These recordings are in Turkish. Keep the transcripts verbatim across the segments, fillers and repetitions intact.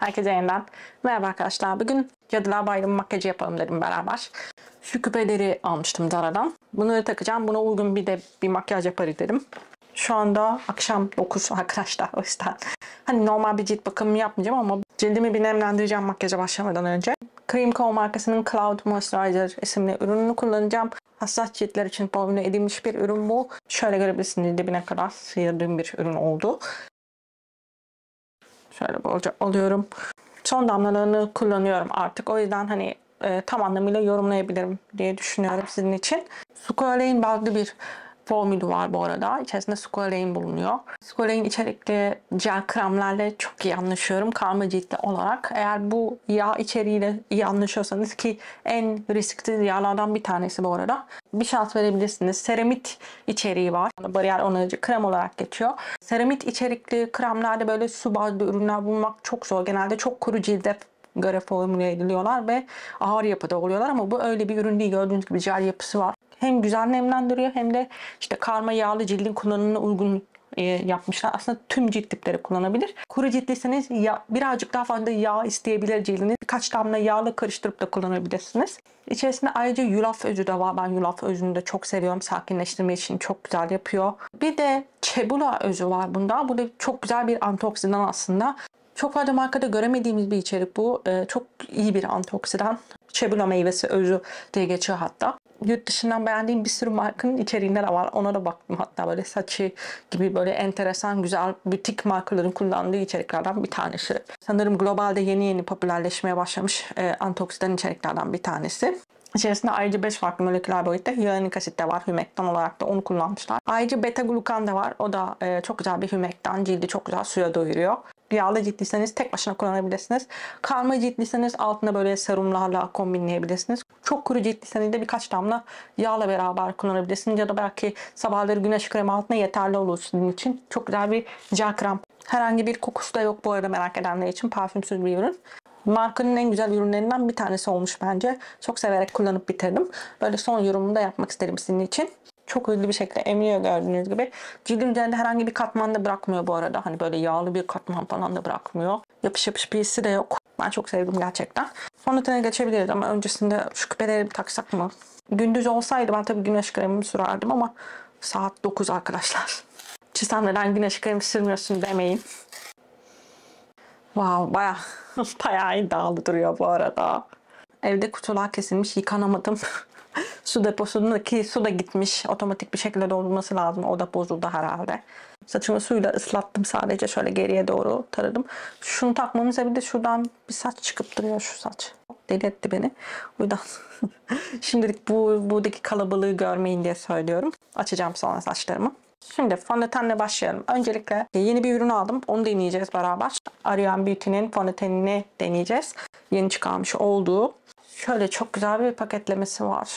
Herkese yeniden merhaba arkadaşlar. Bugün Cadılar Bayramı makyajı yapalım dedim beraber. Şu küpeleri almıştım Zara'dan. Bunları takacağım. Buna uygun bir de bir makyaj yaparız dedim. Şu anda akşam dokuz arkadaşlar, o yüzden. Hani normal bir cilt bakımı yapmayacağım ama cildimi bir nemlendireceğim makyaja başlamadan önce. Cream Co markasının Cloud Moisturizer isimli ürününü kullanacağım. Hassas ciltler için formüle edilmiş bir ürün bu. Şöyle görebilirsiniz, dibine kadar sıyırdığım bir ürün oldu. Şöyle bolca alıyorum. Son damlalarını kullanıyorum artık. O yüzden hani e, tam anlamıyla yorumlayabilirim diye düşünüyorum sizin için. Squalane bazlı bir formülü var bu arada. İçerisinde squalane bulunuyor. Squalane içerikli gel kremlerle çok iyi anlaşıyorum karma ciltli olarak. Eğer bu yağ içeriğiyle iyi anlaşıyorsanız, ki en risksiz yağlardan bir tanesi bu arada, bir şans verebilirsiniz. Seramit içeriği var. Bariyer onarıcı krem olarak geçiyor. Seramit içerikli kremlerde böyle su bazlı ürünler bulmak çok zor. Genelde çok kuru cilde göre formüle ediliyorlar ve ağır yapıda oluyorlar ama bu öyle bir ürün değil. Gördüğünüz gibi jel yapısı var. Hem güzel nemlendiriyor hem de işte karma yağlı cildin kullanımına uygun e, yapmışlar. Aslında tüm cilt tipleri kullanabilir. Kuru ciltliyseniz ya, birazcık daha fazla yağ isteyebilir cildiniz. Birkaç damla yağla karıştırıp da kullanabilirsiniz. İçerisinde ayrıca yulaf özü de var. Ben yulaf özünü de çok seviyorum. Sakinleştirme için çok güzel yapıyor. Bir de çebula özü var bunda. Bu da çok güzel bir antioksidan aslında. Çok fazla markada göremediğimiz bir içerik bu. Ee, çok iyi bir antioksidan. Çebula meyvesi özü diye geçiyor hatta. Yurt dışından beğendiğim bir sürü markanın içeriğinde de var. Ona da baktım hatta, böyle Saçı gibi böyle enteresan güzel butik markaların kullandığı içeriklerden bir tanesi. Sanırım globalde yeni yeni popülerleşmeye başlamış e, antioksidan içeriklerden bir tanesi. İçerisinde ayrıca beş farklı moleküler boyutta hyaluronik asit de var. Hümektan olarak da onu kullanmışlar. Ayrıca beta glukan da var. O da e, çok güzel bir hümektan. Cildi çok güzel suya doyuruyor. Yağlı ciltliyseniz tek başına kullanabilirsiniz. Karma ciltliyseniz altına böyle serumlarla kombinleyebilirsiniz. Çok kuru ciltliyseniz de birkaç damla yağla beraber kullanabilirsiniz. Ya da belki sabahları güneş kremi altına yeterli olur sizin için. Çok güzel bir gel krem. Herhangi bir kokusu da yok bu arada, merak edenler için. Parfümsüz bir ürün. Markanın en güzel ürünlerinden bir tanesi olmuş bence. Çok severek kullanıp bitirdim. Böyle son yorumumu da yapmak isterim sizin için. Çok hızlı bir şekilde emiyor gördüğünüz gibi. Cildin üzerinde herhangi bir katman da bırakmıyor bu arada. Hani böyle yağlı bir katman falan da bırakmıyor. Yapış yapış bir hissi de yok. Ben çok sevdim gerçekten. Fondötene geçebiliriz ama öncesinde şu küpeleri bir taksak mı? Gündüz olsaydı ben tabii güneş kremimi sürerdim ama saat dokuz arkadaşlar. Çizsem neden güneş kremi sürmüyorsun demeyin. Wow, bayağı, bayağı iddialı duruyor bu arada. Evde kutular kesilmiş, yıkanamadım. Su deposundaki su da gitmiş. Otomatik bir şekilde doldurması lazım. O da bozuldu herhalde. Saçımı suyla ıslattım sadece. Şöyle geriye doğru taradım. Şunu takmamın sebebi de şuradan bir saç çıkıp duruyor, şu saç. Deli etti beni. O yüzden şimdilik bu, buradaki kalabalığı görmeyin diye söylüyorum. Açacağım sonra saçlarımı. Şimdi fondötenle başlayalım. Öncelikle yeni bir ürün aldım. Onu deneyeceğiz beraber. Ariane Beauty'nin fondötenini deneyeceğiz. Yeni çıkarmış olduğu. Şöyle çok güzel bir paketlemesi var.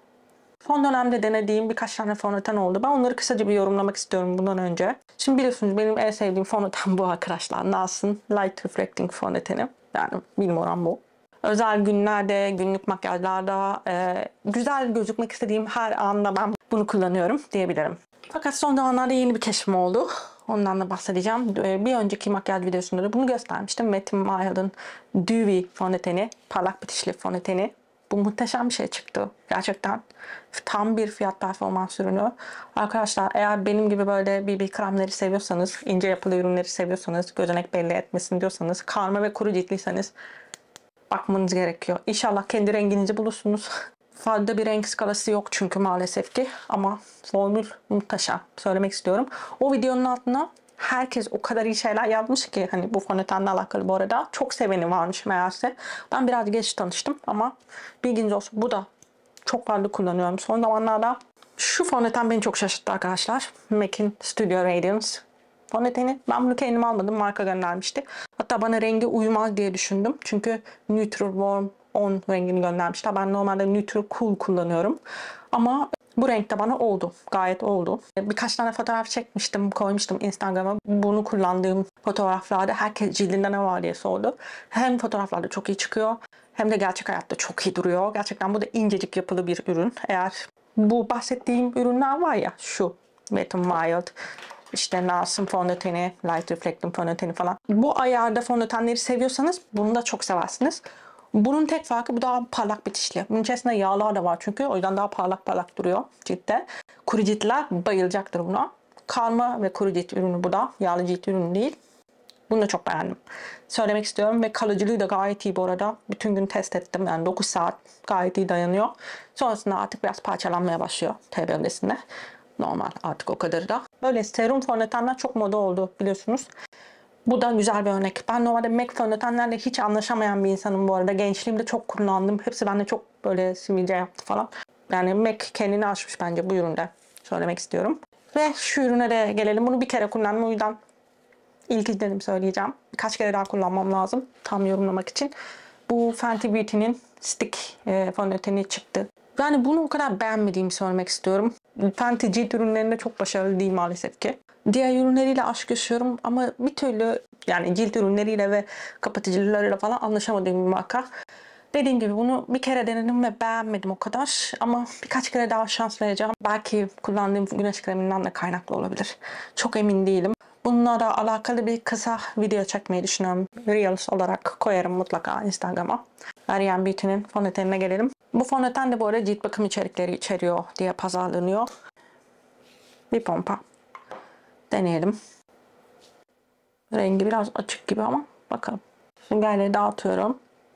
Son dönemde denediğim birkaç tane fondöten oldu. Ben onları kısaca bir yorumlamak istiyorum bundan önce. Şimdi biliyorsunuz benim en sevdiğim fondöten bu arkadaşlar. Nars'ın Light Reflecting fondöteni. Yani bilmiyorum bu. Özel günlerde, günlük makyajlarda e, güzel gözükmek istediğim her anda ben bunu kullanıyorum diyebilirim. Fakat son zamanlarda yeni bir keşfim oldu. Ondan da bahsedeceğim. Bir önceki makyaj videosunda da bunu göstermiştim. Wet n Wild'ın Dewy fondöteni, parlak bitişli fondöteni. Bu muhteşem bir şey çıktı. Gerçekten tam bir fiyat performans ürünü. Arkadaşlar eğer benim gibi böyle B B kremleri seviyorsanız, ince yapılı ürünleri seviyorsanız, gözenek belli etmesin diyorsanız, karma ve kuru ciltliyseniz bakmanız gerekiyor. İnşallah kendi renginizi bulursunuz. Fazla bir renk skalası yok çünkü maalesef ki, ama formül muhteşem. Söylemek istiyorum. O videonun altına herkes o kadar iyi şeyler yazmış ki, hani bu fondötenle alakalı bu arada. Çok seveni varmış meğerse. Ben biraz geç tanıştım ama bilginiz olsun, bu da çok fazla kullanıyorum son zamanlarda. Şu fondöten beni çok şaşırttı arkadaşlar. M A C'in Studio Radiance fondöteni. Ben bunu kendim almadım. Marka göndermişti. Hatta bana rengi uymaz diye düşündüm. Çünkü Neutral Warm on rengini göndermişler. Ben normalde Neutral Cool kullanıyorum. Ama bu renkte bana oldu. Gayet oldu. Birkaç tane fotoğraf çekmiştim, koymuştum Instagram'a. Bunu kullandığım fotoğraflarda herkes cildinde ne var diye sordu. Hem fotoğraflarda çok iyi çıkıyor hem de gerçek hayatta çok iyi duruyor. Gerçekten bu da incecik yapılı bir ürün. Eğer bu bahsettiğim ürünler var ya, şu Wet n Wild işte Nars'ın fondöteni, Light Reflecting fondöteni falan. Bu ayarda fondötenleri seviyorsanız bunu da çok seversiniz. Bunun tek farkı bu daha parlak bitişli. Bunun içerisinde yağlar da var çünkü. O yüzden daha parlak parlak duruyor ciltte. Kuru ciltler bayılacaktır buna. Karma ve kuru cilt ürünü bu da. Yağlı cilt ürünü değil. Bunu da çok beğendim. Söylemek istiyorum ve kalıcılığı da gayet iyi bu arada. Bütün gün test ettim. Yani dokuz saat gayet iyi dayanıyor. Sonrasında artık biraz parçalanmaya başlıyor T B öncesinde. Normal artık o kadarı da. Böyle serum fondötenler çok moda oldu biliyorsunuz. Bu da güzel bir örnek. Ben normalde M A C fondötenlerle hiç anlaşamayan bir insanım bu arada. Gençliğimde çok kullandım. Hepsi bende çok böyle sivilce yaptı falan. Yani M A C kendini aşmış bence bu üründe. Söylemek istiyorum. Ve şu ürüne de gelelim. Bunu bir kere kullandım. O yüzden ilk izlenim söyleyeceğim. Birkaç kere daha kullanmam lazım. Tam yorumlamak için. Bu Fenty Beauty'nin stick e, fondöteni çıktı. Yani bunu o kadar beğenmediğimi söylemek istiyorum. Fenty cilt ürünlerinde çok başarılı değil maalesef ki. Diğer ürünleriyle aşk yaşıyorum ama bir türlü yani cilt ürünleriyle ve kapatıcılarıyla falan anlaşamadığım bir marka. Dediğim gibi bunu bir kere denedim ve beğenmedim o kadar. Ama birkaç kere daha şans vereceğim. Belki kullandığım güneş kreminden de kaynaklı olabilir. Çok emin değilim. Bunlara alakalı bir kısa video çekmeyi düşünüyorum. Reels olarak koyarım mutlaka Instagram'a. Ariane Beauty'nin fondötenine gelelim. Bu fondöten de bu arada cilt bakım içerikleri içeriyor diye pazarlanıyor. Bir pompa. Deneyelim. Rengi biraz açık gibi ama bakalım. Süngerleri dağıtıyorum.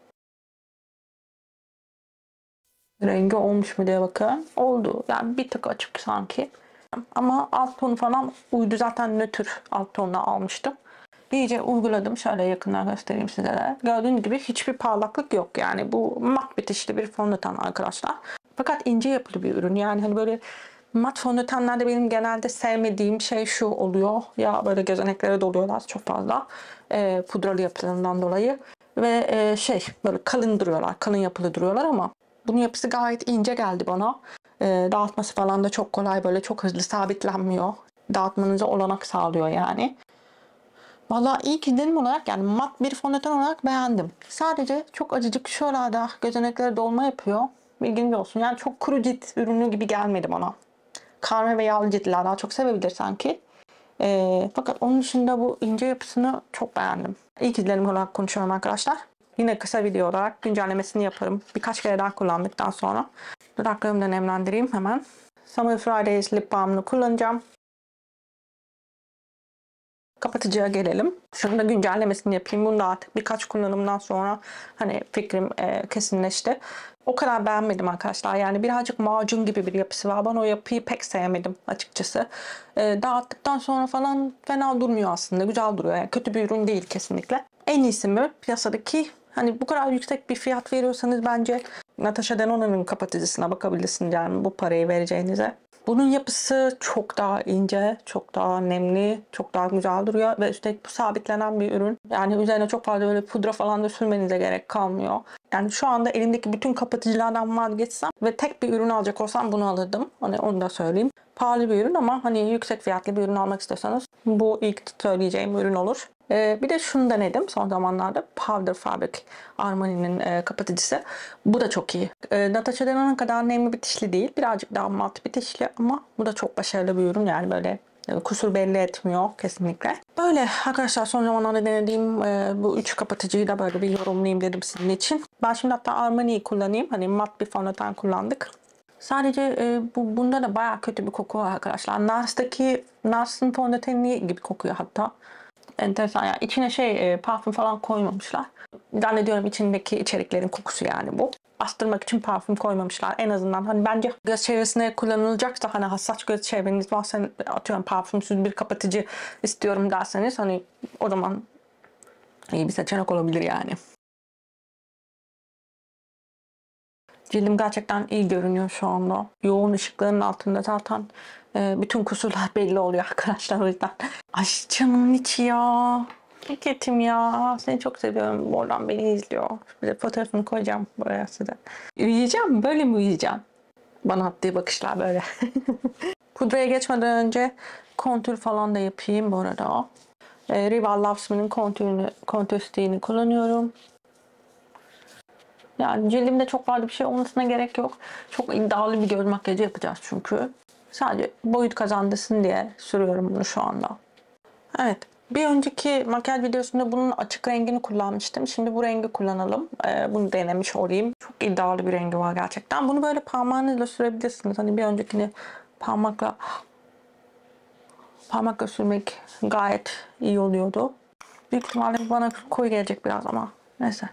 Rengi olmuş mu diye bakın. Oldu. Yani bir tık açık sanki. Ama alt tonu falan uydu. Zaten nötr alt tonuna almıştım. İyice uyguladım. Şöyle yakından göstereyim size de. Gördüğünüz gibi hiçbir parlaklık yok. Yani bu mat bitişli bir fondöten arkadaşlar. Fakat ince yapılı bir ürün. Yani hani böyle mat fondötenlerde benim genelde sevmediğim şey şu oluyor. Ya böyle gözeneklere doluyorlar çok fazla. E, pudralı yapılarından dolayı. Ve e, şey böyle kalın duruyorlar. Kalın yapılı duruyorlar ama bunun yapısı gayet ince geldi bana. E, dağıtması falan da çok kolay. Böyle çok hızlı sabitlenmiyor. Dağıtmanıza olanak sağlıyor yani. Valla ilk izlenim olarak yani mat bir fondöten olarak beğendim. Sadece çok acıcık şuralarda gözeneklere dolma yapıyor. Bilginiz olsun. Yani çok kuru cilt ürünü gibi gelmedi bana. Karma ve yağlı ciltler daha çok sevebilir sanki. Ee, fakat onun dışında bu ince yapısını çok beğendim. İlk izlenim olarak konuşuyorum arkadaşlar. Yine kısa video olarak güncellemesini yaparım. Birkaç kere daha kullandıktan sonra. Dudaklarımı da nemlendireyim hemen. Summer Fridays lip balm'ını kullanacağım. Kapatıcıya gelelim. Şunu da güncellemesini yapayım. Bunu da artık birkaç kullanımdan sonra hani fikrim e, kesinleşti. O kadar beğenmedim arkadaşlar. Yani birazcık macun gibi bir yapısı var. Ben o yapıyı pek sevmedim açıkçası. E, dağıttıktan sonra falan fena durmuyor aslında. Güzel duruyor. Yani kötü bir ürün değil kesinlikle. En iyisi mi piyasadaki? Hani bu kadar yüksek bir fiyat veriyorsanız bence Natasha Denona'nın kapatıcısına bakabilirsiniz yani bu parayı vereceğinize. Bunun yapısı çok daha ince, çok daha nemli, çok daha güzel duruyor ve üstelik bu sabitlenen bir ürün. Yani üzerine çok fazla böyle pudra falan da sürmenize gerek kalmıyor. Yani şu anda elimdeki bütün kapatıcılardan vazgeçsem ve tek bir ürün alacak olsam bunu alırdım. Hani onu da söyleyeyim. Pahalı bir ürün ama hani yüksek fiyatlı bir ürün almak istiyorsanız bu ilk söyleyeceğim ürün olur. Ee, bir de şunu denedim son zamanlarda. Powder Fabric Armani'nin e, kapatıcısı. Bu da çok iyi. E, Natasha Denona kadar nemli bitişli değil. Birazcık daha mat bitişli ama bu da çok başarılı bir ürün. Yani böyle e, kusur belli etmiyor kesinlikle. Böyle arkadaşlar son zamanlarda denediğim e, bu üç kapatıcıyı da böyle bir yorumlayayım dedim sizin için. Ben şimdi hatta Armani'yi kullanayım. Hani mat bir fondöten kullandık. Sadece e, bu, bunda da bayağı kötü bir koku var arkadaşlar. Nars'taki Nars'ın fondöteni gibi kokuyor hatta. Enteresan yani içine şey e, parfüm falan koymamışlar. Zannediyorum içindeki içeriklerin kokusu yani bu. Bastırmak için parfüm koymamışlar. En azından hani bence göz çevresine kullanılacaksa hani hassas göz çevreniz varsa atıyorum parfümsüz bir kapatıcı istiyorum derseniz hani o zaman iyi bir seçenek olabilir yani. Cildim gerçekten iyi görünüyor şu anda. Yoğun ışıkların altında zaten e, bütün kusurlar belli oluyor arkadaşlar o yüzden. Ay canımın içi ya. Buketim ya. Seni çok seviyorum. Oradan beni izliyor. Bir de fotoğrafını koyacağım buraya size. Uyuyacağım. Böyle mi uyuyacağım? Bana attığı bakışlar böyle. Pudraya geçmeden önce kontür falan da yapayım bu arada. E, Rival Loves Me'nin kontürünü, kontür stiğini kullanıyorum. Yani cildimde çok fazla bir şey olmasına gerek yok. Çok iddialı bir göz makyajı yapacağız çünkü. Sadece boyut kazandırsın diye sürüyorum bunu şu anda. Evet. Bir önceki makyaj videosunda bunun açık rengini kullanmıştım. Şimdi bu rengi kullanalım. Ee, bunu denemiş olayım. Çok iddialı bir rengi var gerçekten. Bunu böyle parmağınızla sürebilirsiniz. Hani bir öncekini parmakla parmakla sürmek gayet iyi oluyordu. Büyük ihtimalle bana koyu gelecek biraz ama neyse.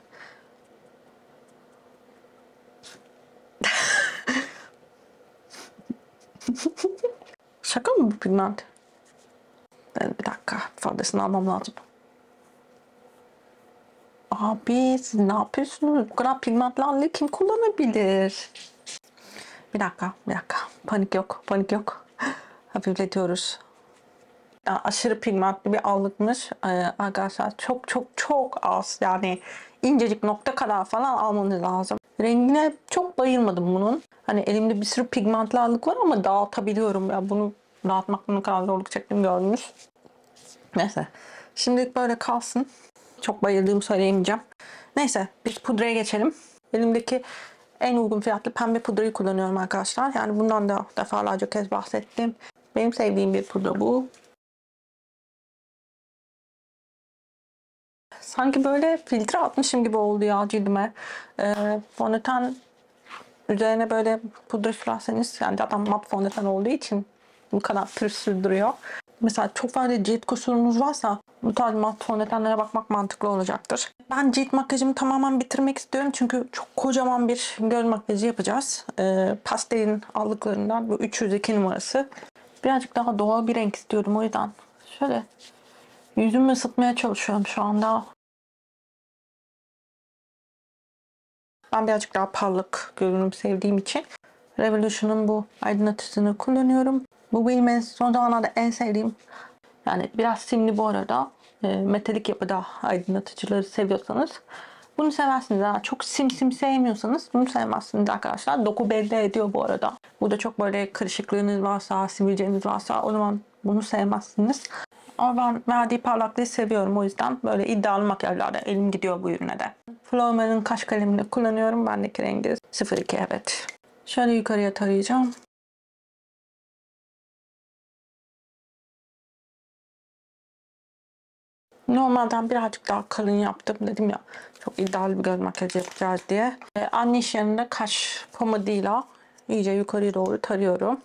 Şaka mı bu pigment? Bir dakika, fazlasını almam lazım. Abi siz ne yapıyorsunuz? Bu kadar pigmentlerle kim kullanabilir? Bir dakika, bir dakika. Panik yok, panik yok. Hafifletiyoruz. Yani aşırı pigmentli bir allıkmış. Ee, arkadaşlar çok çok çok az, yani incecik nokta kadar falan almanız lazım. Rengine çok bayılmadım bunun. Hani elimde bir sürü pigmentli allık var ama dağıtabiliyorum. Ya bunu dağıtmak ne kadar zorluk çektiğimi gördünüz. Neyse. Şimdilik böyle kalsın. Çok bayıldığımı söyleyemeyeceğim. Neyse biz pudraya geçelim. Elimdeki en uygun fiyatlı pembe pudrayı kullanıyorum arkadaşlar. Yani bundan da defalarca kez bahsettim. Benim sevdiğim bir pudra bu. Sanki böyle filtre atmışım gibi oldu ya cildime. Ee, fondöten üzerine böyle pudra sürerseniz, yani zaten mat fondöten olduğu için bu kadar pürüzsüz duruyor. Mesela çok fazla cilt kusurunuz varsa bu tarz mat fondötenlere bakmak mantıklı olacaktır. Ben cilt makyajımı tamamen bitirmek istiyorum çünkü çok kocaman bir göz makyajı yapacağız. Ee, pastelin aldıklarından bu üç yüz iki numarası. Birazcık daha doğal bir renk istiyorum, o yüzden şöyle yüzümü ısıtmaya çalışıyorum şu anda. Ben birazcık daha parlak görünüm sevdiğim için Revolution'un bu aydınlatıcısını kullanıyorum. Bu benim en, son zamanlarda en sevdiğim, yani biraz simli bu arada. E, metalik yapıda aydınlatıcıları seviyorsanız bunu seversiniz. Ha. Çok sim sim sevmiyorsanız bunu sevmezsiniz arkadaşlar. Doku belli ediyor bu arada. Burada çok böyle kırışıklığınız varsa, sivilceniz varsa o zaman bunu sevmezsiniz. Ama ben verdiği parlaklığı seviyorum. O yüzden böyle iddialı makyajlarda elim gidiyor bu ürüne de. Flormar'ın kaş kalemini kullanıyorum. Bendeki rengi sıfır iki, evet. Şöyle yukarıya tarayacağım. Normalden birazcık daha kalın yaptım, dedim ya çok iddialı bir göz makyajı yapacağız diye. Ee, anne iş yanında kaş pomadıyla iyice yukarıya doğru tarıyorum.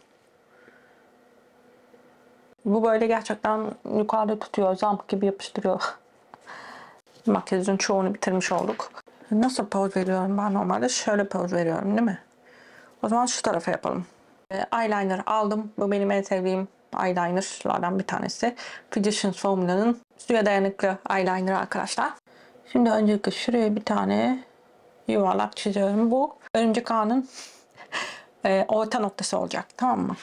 Bu böyle gerçekten yukarıda tutuyor, zamp gibi yapıştırıyor. Makyajın çoğunu bitirmiş olduk. Nasıl poz veriyorum ben normalde? Şöyle poz veriyorum değil mi? O zaman şu tarafa yapalım. Ee, eyeliner aldım. Bu benim en sevdiğim eyelinerlardan bir tanesi. Physicians Formula'nın suya dayanıklı eyeliner arkadaşlar. Şimdi öncelikle şuraya bir tane yuvarlak çiziyorum. Bu örümcek ağının e, orta noktası olacak. Tamam mı?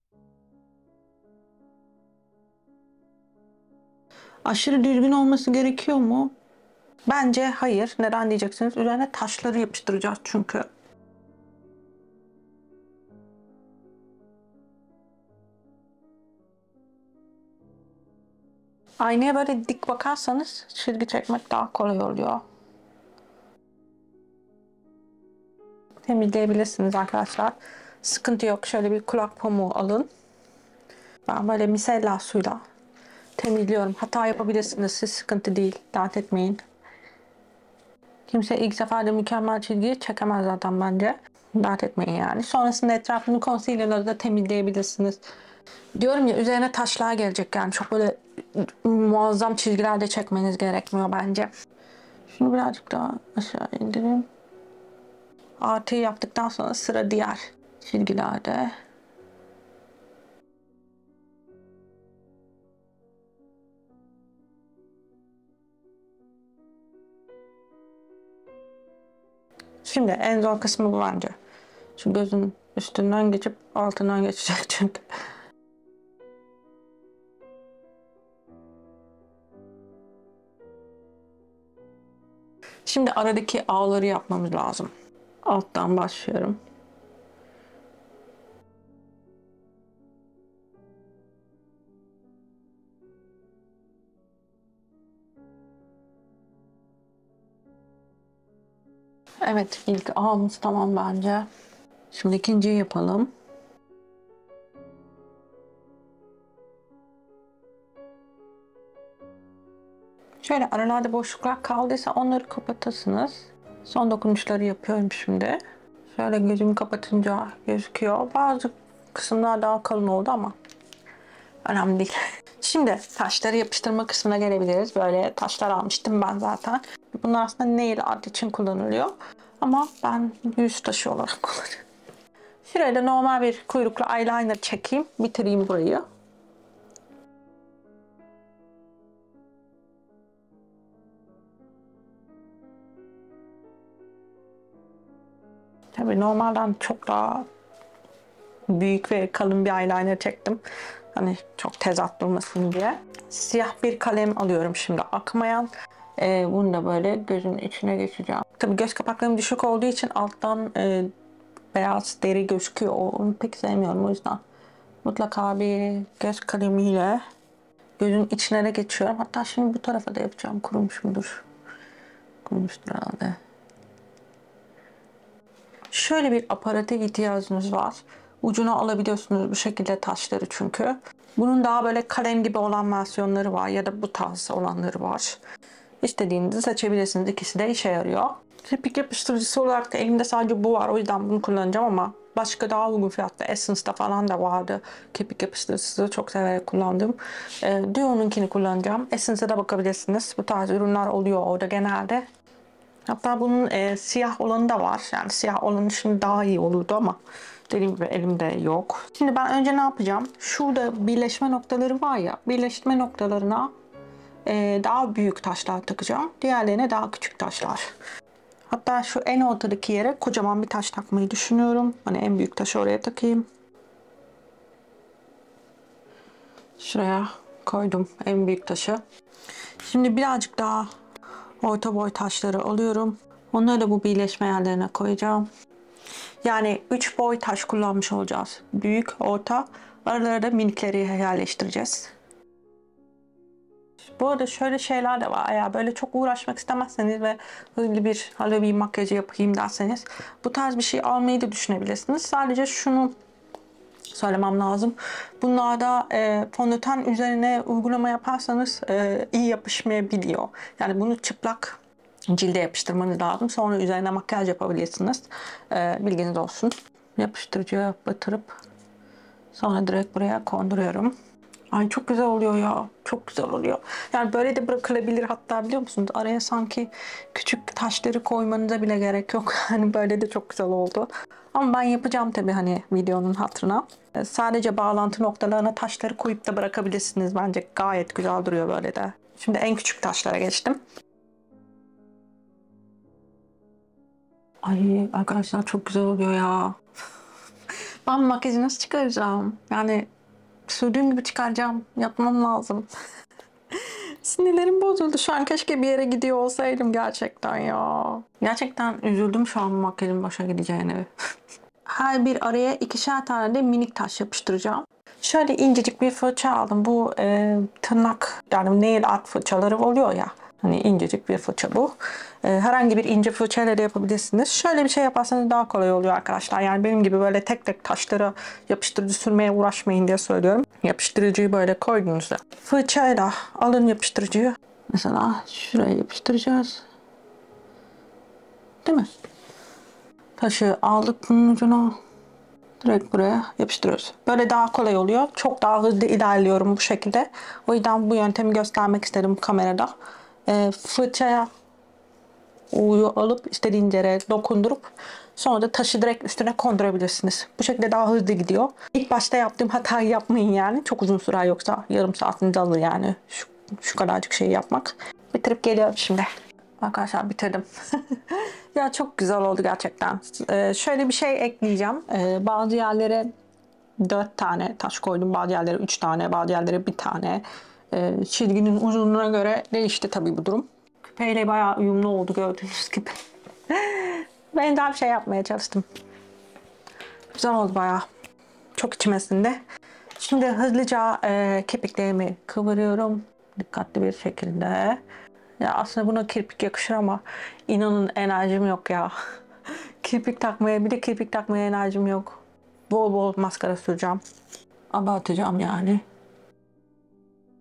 Aşırı düzgün olması gerekiyor mu? Bence hayır. Neden diyeceksiniz? Üzerine taşları yapıştıracağız çünkü. Aynaya böyle dik bakarsanız çizgi çekmek daha kolay oluyor. Temizleyebilirsiniz arkadaşlar. Sıkıntı yok. Şöyle bir kulak pamuğu alın. Ben böyle misella suyla temizliyorum. Hata yapabilirsiniz. Siz sıkıntı değil. Dert etmeyin. Kimse ilk seferde mükemmel çizgiyi çekemez zaten bence. Dert etmeyin yani. Sonrasında etrafını concealer'la da temizleyebilirsiniz. Diyorum ya, üzerine taşlar gelecek yani. Çok böyle muazzam çizgiler de çekmeniz gerekmiyor bence. Şunu birazcık daha aşağı indireyim. Artıyı yaptıktan sonra sıra diğer çizgilerde. Şimdi en zor kısmı bu bence. Şu gözün üstünden geçip altından geçecek çünkü. Şimdi aradaki ağları yapmamız lazım. Alttan başlıyorum. Evet, ilk ağımız tamam bence. Şimdi ikinciyi yapalım. Şöyle aralarda boşluklar kaldıysa onları kapatırsınız. Son dokunuşları yapıyorum şimdi. Şöyle gözümü kapatınca gözüküyor. Bazı kısımlar daha kalın oldu ama önemli değil. Şimdi taşları yapıştırma kısmına gelebiliriz. Böyle taşlar almıştım ben zaten. Bunlar aslında nail art için kullanılıyor. Ama ben yüz taşı olarak kullanıyorum. Şuraya da normal bir kuyruklu eyeliner çekeyim. Bitireyim burayı. Tabii normalden çok daha büyük ve kalın bir eyeliner çektim. Hani çok tezat durmasın diye. Siyah bir kalem alıyorum şimdi, akmayan. Ee, bunu da böyle gözün içine geçeceğim. Tabii göz kapaklarım düşük olduğu için alttan e, beyaz deri gözüküyor. Onu pek sevmiyorum, o yüzden. Mutlaka bir göz kalemiyle gözün içine de geçiyorum. Hatta şimdi bu tarafa da yapacağım. Kurumuş mudur? Kurumuştur herhalde. Şöyle bir aparata ihtiyacınız var. Ucuna alabiliyorsunuz bu şekilde taşları çünkü. Bunun daha böyle kalem gibi olan versiyonları var ya da bu tarz olanları var. İstediğinizi seçebilirsiniz. İkisi de işe yarıyor. Kirpik yapıştırıcısı olarak da elimde sadece bu var. O yüzden bunu kullanacağım ama başka daha uygun fiyatlı Essence'da falan da vardı. Kirpik yapıştırıcısı çok severek kullandım. E, Duo'nunkini kullanacağım. Essence'e de bakabilirsiniz. Bu tarz ürünler oluyor orada genelde. Hatta bunun e, siyah olanı da var. Yani siyah olanı şimdi daha iyi olurdu ama dediğim gibi elimde yok. Şimdi ben önce ne yapacağım? Şurada birleşme noktaları var ya. Birleşme noktalarına e, daha büyük taşlar takacağım. Diğerlerine daha küçük taşlar. Hatta şu en ortadaki yere kocaman bir taş takmayı düşünüyorum. Hani en büyük taşı oraya takayım. Şuraya koydum en büyük taşı. Şimdi birazcık daha orta boy taşları alıyorum. Onları da bu birleşme yerlerine koyacağım. Yani üç boy taş kullanmış olacağız. Büyük, orta, aralara da minikleri yerleştireceğiz. Bu arada şöyle şeyler de var. Eğer böyle çok uğraşmak istemezseniz ve hızlı bir Halloween makyajı yapayım derseniz bu tarz bir şey almayı da düşünebilirsiniz. Sadece şunu söylemem lazım. Bunlarda e, fondöten üzerine uygulama yaparsanız e, iyi yapışmayabiliyor. Yani bunu çıplak cilde yapıştırmanız lazım. Sonra üzerine makyaj yapabilirsiniz. E, bilginiz olsun. Yapıştırıcıya batırıp sonra direkt buraya konduruyorum. Ay çok güzel oluyor ya. Çok güzel oluyor. Yani böyle de bırakılabilir hatta, biliyor musunuz? Araya sanki küçük taşları koymanıza bile gerek yok. Hani böyle de çok güzel oldu. Ama ben yapacağım tabii, hani videonun hatırına. Sadece bağlantı noktalarına taşları koyup da bırakabilirsiniz. Bence gayet güzel duruyor böyle de. Şimdi en küçük taşlara geçtim. Ay arkadaşlar çok güzel oluyor ya. Ben makyajı nasıl çıkaracağım? Yani sürdüğüm gibi çıkaracağım. Yapmam lazım. Sinirlerim bozuldu şu an. Keşke bir yere gidiyor olsaydım gerçekten ya. Gerçekten üzüldüm şu an makyajın boşa gideceğine. Her bir araya ikişer tane de minik taş yapıştıracağım. Şöyle incecik bir fırça aldım. Bu e, tırnak, yani nail art fırçaları oluyor ya. Hani incecik bir fırça bu. E, herhangi bir ince fırçayla da yapabilirsiniz. Şöyle bir şey yaparsanız daha kolay oluyor arkadaşlar. Yani benim gibi böyle tek tek taşlara yapıştırıcı sürmeye uğraşmayın diye söylüyorum. Yapıştırıcıyı böyle koyduğunuzda fırçayla alın yapıştırıcıyı. Mesela şuraya yapıştıracağız. Değil mi? Taşı aldık bunun ucuna. Direkt buraya yapıştırıyoruz. Böyle daha kolay oluyor. Çok daha hızlı ilerliyorum bu şekilde. O yüzden bu yöntemi göstermek istedim kamerada. E, fırçaya uyu alıp istediğiniz yere dokundurup sonra da taşı direkt üstüne kondurabilirsiniz. Bu şekilde daha hızlı gidiyor. İlk başta yaptığım hatayı yapmayın yani. Çok uzun sürer, yoksa yarım saatinizi alır yani. Şu, şu kadarcık şeyi yapmak. Bitirip geliyorum şimdi. Arkadaşlar bitirdim. Ya çok güzel oldu gerçekten. Ee, şöyle bir şey ekleyeceğim. Ee, bazı yerlere dört tane taş koydum. Bazı yerlere üç tane. Bazı yerlere bir tane. Ee, çizginin uzunluğuna göre değişti tabii bu durum. Küpeyle bayağı uyumlu oldu gördüğünüz gibi. Benzer bir şey yapmaya çalıştım. Güzel oldu bayağı. Çok içime sindi. Şimdi hızlıca e, kirpiklerimi kıvırıyorum. Dikkatli bir şekilde. Ya aslında buna kirpik yakışır ama inanın enerjim yok ya. Kirpik takmaya, bir de kirpik takmaya enerjim yok. Bol bol maskara süreceğim. Abartacağım yani.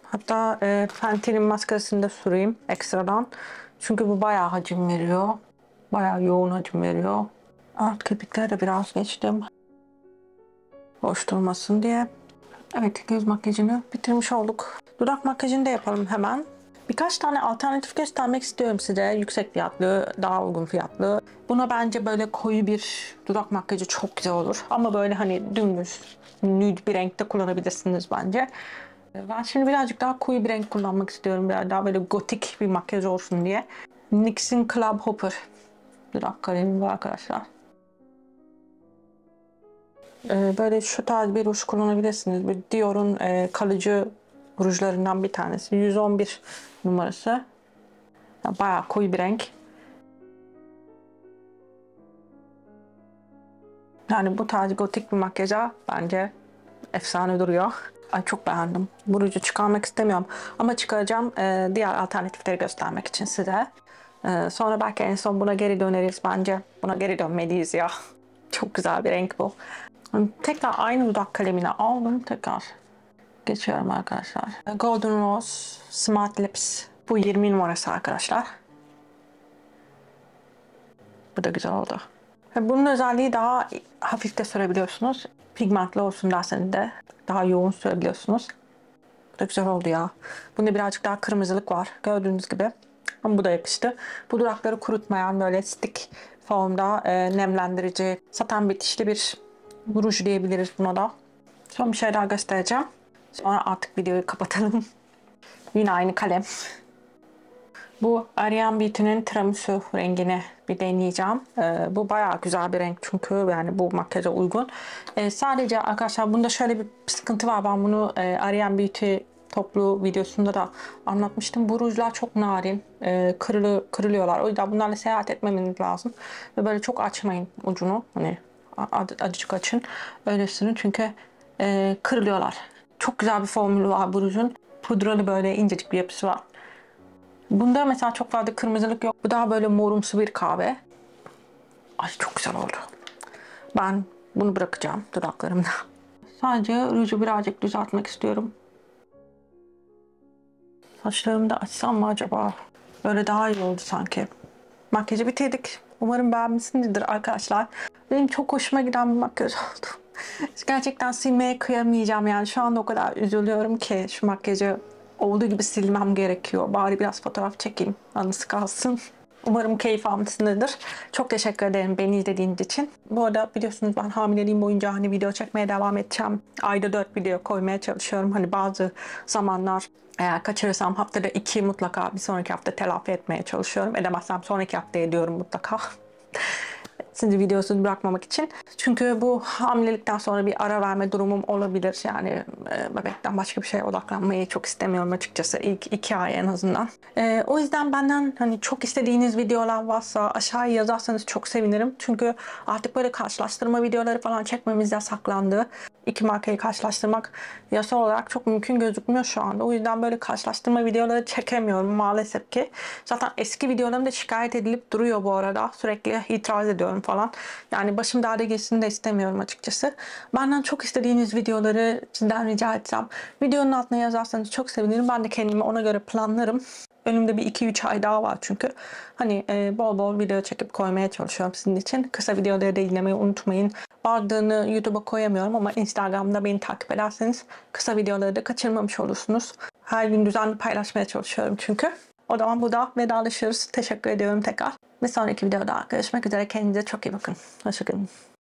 Hatta e, Fenty'nin maskarasını da süreyim ekstradan. Çünkü bu bayağı hacim veriyor. Bayağı yoğun hacim veriyor. Alt kirpikleri de biraz geçtim. Boş durmasın diye. Evet, göz makyajını bitirmiş olduk. Dudak makyajını da yapalım hemen. Birkaç tane alternatif göstermek istiyorum size. Yüksek fiyatlı, daha uygun fiyatlı. Buna bence böyle koyu bir dudak makyajı çok güzel olur. Ama böyle hani dümdüz, nude bir renkte kullanabilirsiniz bence. Ben şimdi birazcık daha koyu bir renk kullanmak istiyorum. Biraz daha böyle gotik bir makyaj olsun diye. N Y X'in Club Hopper dudak kalemi bu arkadaşlar. Ee, böyle şu tarz bir ruj kullanabilirsiniz. Bir Dior'un e, kalıcı rujlarından bir tanesi. yüz on bir numarası. Yani bayağı koyu bir renk. Yani bu tarz gotik bir makyaja bence efsane duruyor. Ay çok beğendim. Bu ruju çıkarmak istemiyorum. Ama çıkaracağım e, diğer alternatifleri göstermek için size. E, sonra belki en son buna geri döneriz. Bence buna geri dönmeliyiz ya. Çok güzel bir renk bu. Tekrar aynı dudak kalemini aldım. Tekrar geçiyorum arkadaşlar. Golden Rose Smart Lips. Bu yirmi numarası arkadaşlar. Bu da güzel oldu. Bunun özelliği daha hafif de sürebiliyorsunuz. Pigmentli olsun derseniz de daha yoğun sürebiliyorsunuz. Bu da güzel oldu ya. Bunda birazcık daha kırmızılık var. Gördüğünüz gibi. Ama bu da yakıştı. Bu durakları kurutmayan böyle stick formda e, nemlendirici, saten bitişli bir ruj diyebiliriz buna da. Son bir şey daha göstereceğim. Sonra artık videoyu kapatalım. Yine aynı kalem. Bu Ariane Beauty'nin tiramisu rengini bir deneyeceğim. Ee, bu bayağı güzel bir renk çünkü yani bu makyaja uygun. Ee, sadece arkadaşlar bunda şöyle bir sıkıntı var. Ben bunu e, Ariane Beauty toplu videosunda da anlatmıştım. Bu rujlar çok narin. E, kırılı, kırılıyorlar. O yüzden bunlarla seyahat etmemeniz lazım. Ve böyle çok açmayın ucunu. Hani acıcık açın. Öyle sürün çünkü e, kırılıyorlar. Çok güzel bir formülü var bu rujun. Pudralı böyle incecik bir yapısı var. Bunda mesela çok fazla kırmızılık yok. Bu daha böyle morumsu bir kahve. Ay çok güzel oldu. Ben bunu bırakacağım dudaklarımda. Sadece ruju birazcık düzeltmek istiyorum. Saçlarımı da açsam mı acaba? Böyle daha iyi oldu sanki. Makyajı bitirdik. Umarım beğenmişsinizdir arkadaşlar. Benim çok hoşuma giden bir makyaj oldu. Gerçekten silmeye kıyamayacağım yani. Şu anda o kadar üzülüyorum ki şu makyajı olduğu gibi silmem gerekiyor. Bari biraz fotoğraf çekeyim. Anısı kalsın. Umarım keyif almışsınızdır. Çok teşekkür ederim beni izlediğiniz için. Bu arada biliyorsunuz ben hamileliğim boyunca hani video çekmeye devam edeceğim. Ayda dört video koymaya çalışıyorum. Hani bazı zamanlar eğer kaçırırsam haftada iki mutlaka bir sonraki hafta telafi etmeye çalışıyorum. Edemezsem sonraki hafta ediyorum mutlaka. Sizi videosuz bırakmamak için. Çünkü bu hamilelikten sonra bir ara verme durumum olabilir. Yani e, bebekten başka bir şeye odaklanmayı çok istemiyorum açıkçası. İlk iki ay en azından. E, o yüzden benden hani çok istediğiniz videolar varsa aşağıya yazarsanız çok sevinirim. Çünkü artık böyle karşılaştırma videoları falan çekmemiz yasaklandı. İki markayı karşılaştırmak yasal olarak çok mümkün gözükmüyor şu anda. O yüzden böyle karşılaştırma videoları çekemiyorum maalesef ki. Zaten eski videolarım da şikayet edilip duruyor bu arada. Sürekli itiraz ediyorum falan. Yani başım derde girsin de istemiyorum açıkçası. Benden çok istediğiniz videoları sizden rica etsem. Videonun altına yazarsanız çok sevinirim. Ben de kendimi ona göre planlarım. Önümde bir iki üç ay daha var çünkü. Hani e, bol bol video çekip koymaya çalışıyorum sizin için. Kısa videoları da izlemeyi unutmayın. Bazılarını YouTube'a koyamıyorum ama Instagram'da beni takip ederseniz kısa videoları da kaçırmamış olursunuz. Her gün düzenli paylaşmaya çalışıyorum çünkü. O zaman burada vedalaşıyoruz. Teşekkür ediyorum tekrar. Bir sonraki videoda görüşmek üzere. Kendinize çok iyi bakın. Hoşçakalın.